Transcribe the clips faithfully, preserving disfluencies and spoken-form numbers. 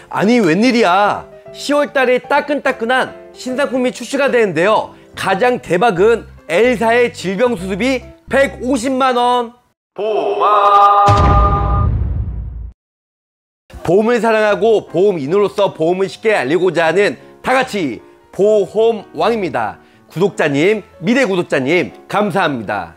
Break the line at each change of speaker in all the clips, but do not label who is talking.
아니 웬일이야. 시월 달에 따끈따끈한 신상품이 출시가 되는데요. 가장 대박은 엘사의 질병수습이 백오십만 원. 보험아. 보험을 사랑하고 보험인으로서 보험을 쉽게 알리고자 하는 다같이 보험왕입니다. 구독자님, 미래 구독자님 감사합니다.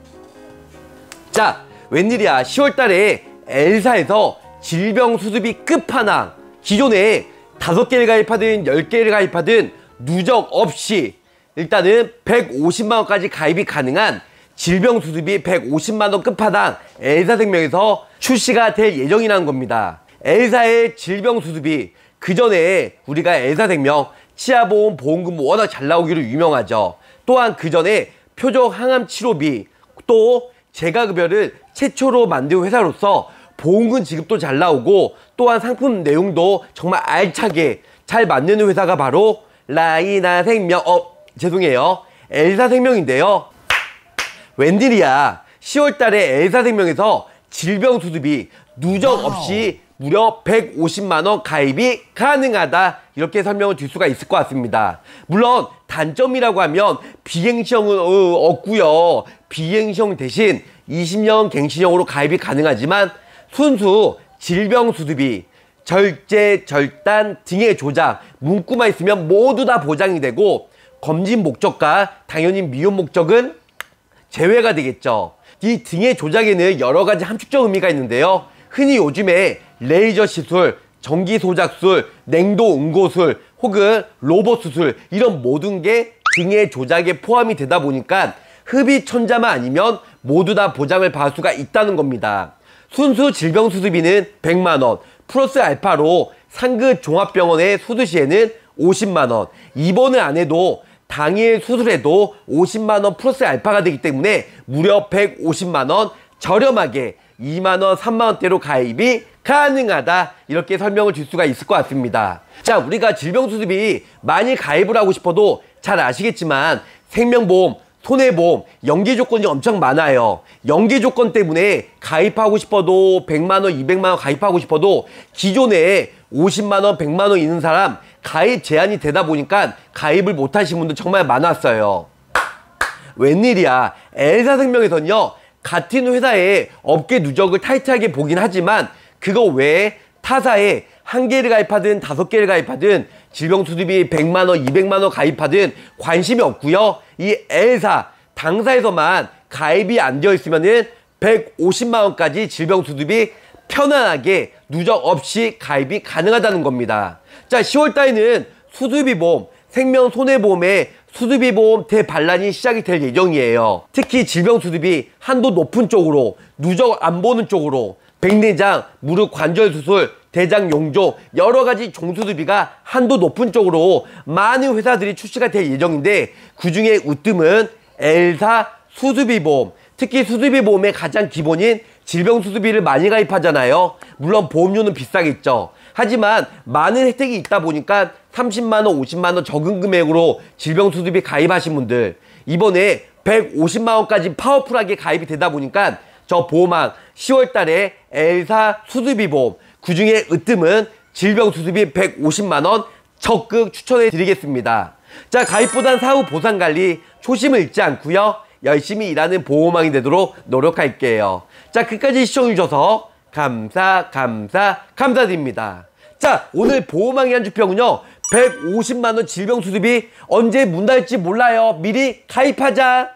자, 웬일이야. 시월 달에 엘사에서 질병수습이 끝판왕. 기존에 다섯 개를 가입하든 열 개를 가입하든 누적 없이 일단은 백오십만 원까지 가입이 가능한 질병수습이 백오십만 원 끝판왕 엘사생명에서 출시가 될 예정이라는 겁니다. 엘사의 질병수습이 그 전에 우리가 엘사생명 치아보험 보험금 워낙 잘 나오기로 유명하죠. 또한 그 전에 표적 항암 치료비, 또 재가급여를 최초로 만든 회사로서 보험금 지급도 잘 나오고, 또한 상품 내용도 정말 알차게 잘 만드는 회사가 바로 라이나생명, 어 죄송해요, 엘사생명인데요. 웬일이야. 시월 달에 엘사생명에서 질병수습이 누적 없이 무려 백오십만 원 가입이 가능하다, 이렇게 설명을 드릴 수가 있을 것 같습니다. 물론 단점이라고 하면 비행시험은 어, 없고요. 비행시험 대신 이십 년 갱신형으로 가입이 가능하지만 순수 질병수습이 절제, 절단, 등의 조작, 문구만 있으면 모두 다 보장이 되고, 검진 목적과 당연히 미용 목적은 제외가 되겠죠. 이 등의 조작에는 여러 가지 함축적 의미가 있는데요. 흔히 요즘에 레이저 시술, 전기 소작술, 냉도 응고술, 혹은 로봇 수술, 이런 모든 게 등의 조작에 포함이 되다 보니까 흡입천자만 아니면 모두 다 보장을 받을 수가 있다는 겁니다. 순수 질병수습비는 백만 원, 플러스 알파로 상급 종합병원에 수술 시에는 오십만 원, 입원을 안 해도 당일 수술해도 오십만 원 플러스 알파가 되기 때문에 무려 백오십만 원 저렴하게 이만 원, 삼만 원대로 가입이 가능하다, 이렇게 설명을 줄 수가 있을 것 같습니다. 자, 우리가 질병수습이 많이 가입을 하고 싶어도 잘 아시겠지만 생명보험, 손해보험 연계 조건이 엄청 많아요. 연계 조건 때문에 가입하고 싶어도 백만 원, 이백만 원 가입하고 싶어도 기존에 오십만 원, 백만 원 있는 사람 가입 제한이 되다 보니까 가입을 못 하신 분들 정말 많았어요. 웬일이야. 엘사생명에서는요, 같은 회사의 업계 누적을 타이트하게 보긴 하지만 그거 외에 타사에 한 개를 가입하든 다섯 개를 가입하든 질병수습이 백만 원, 이백만 원 가입하든 관심이 없고요. 이 엘사 당사에서만 가입이 안 되어 있으면은 백오십만 원까지 질병수습이 편안하게 누적 없이 가입이 가능하다는 겁니다. 자, 시월 달에는 수술비보험, 생명 손해보험의 수술비보험 대반란이 시작이 될 예정이에요. 특히 질병수습이 한도 높은 쪽으로, 누적 안 보는 쪽으로 백내장, 무릎 관절 수술, 대장 용종, 여러 가지 종수술비가 한도 높은 쪽으로 많은 회사들이 출시가 될 예정인데, 그 중에 으뜸은 엘사 수술비보험, 특히 수술비보험의 가장 기본인 질병수술비를 많이 가입하잖아요. 물론 보험료는 비싸겠죠. 하지만 많은 혜택이 있다 보니까 삼십만 원, 오십만 원 적은 금액으로 질병수술비 가입하신 분들, 이번에 백오십만 원까지 파워풀하게 가입이 되다 보니까 저 보험왕 시월 달에 엘사 수술비보험, 그 중에 으뜸은 질병수술비 백오십만 원 적극 추천해 드리겠습니다. 자, 가입보단 사후 보상관리 초심을 잃지 않고요, 열심히 일하는 보험왕이 되도록 노력할게요. 자, 끝까지 시청해주셔서 감사 감사 감사드립니다. 자, 오늘 보험왕의 한 주평은요, 백오십만 원 질병수술비 언제 문 닫을지 몰라요. 미리 가입하자.